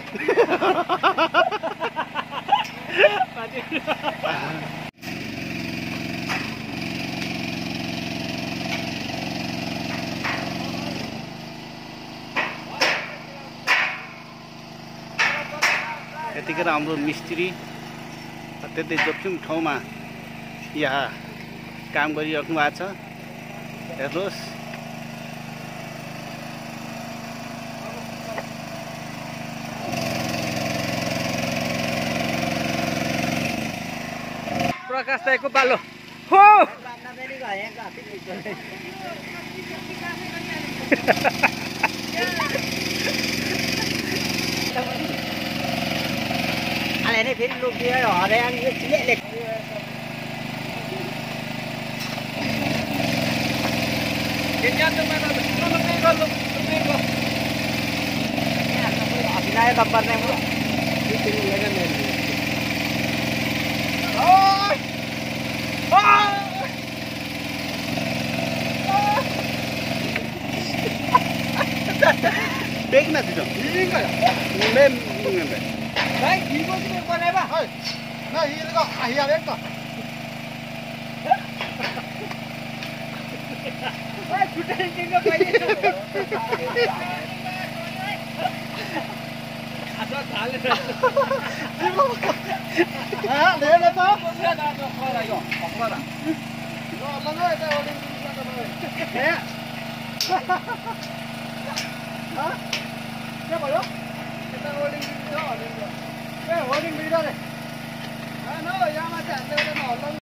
यतिखेर हाम्रो मिस्त्री त्यतै जोखिम ठाउँमा यहाँ काम गरिराख्नु भएको छ। हेर्नुहोस् प्रकाश दाइको पालो हो। Ini film lu dia ada yang cilik lek. Kenyan tu mana? Kalau ya, abinaya gambar ni bro. Itu legan ni. Oh! Oh! Beg na dito. Ini enggak. Mem. Baik, ibu tu apa ni bah? Nah, ini kok ayah lihat kok. Wah, sudah tinggal kaya. Asal kali. Ah, lihat apa? Sudah dah okor ayo, okor. Oh, mana ada orang di sana? Ya. Hah? Siapa yo? Kita rolling video, rolling video. Eh, rolling video deh. Ah, no, yang macam ada orang